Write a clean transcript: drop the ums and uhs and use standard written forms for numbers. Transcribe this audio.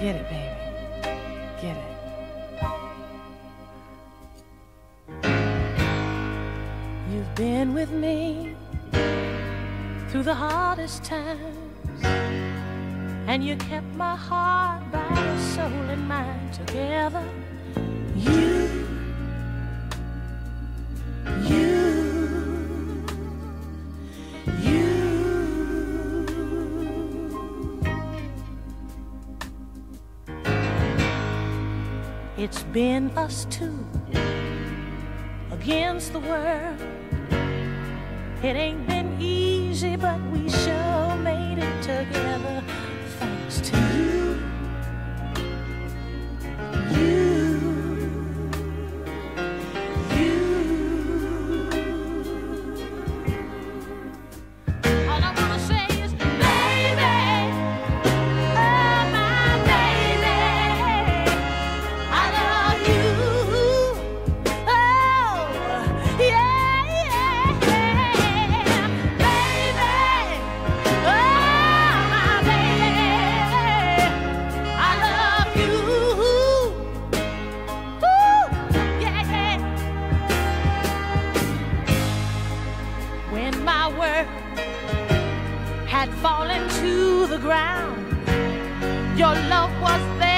Get it, baby. Get it. You've been with me through the hardest times, and you kept my heart, body, soul, and mind together. It's been us two against the world. It ain't been easy, but we sure made it together. Thanks to you. All I wanna say is, baby, oh my baby, I love you. Oh, yeah, yeah, baby, oh my baby, I love you. Ooh, yeah, yeah. When my world had fallen to the ground, your love was there.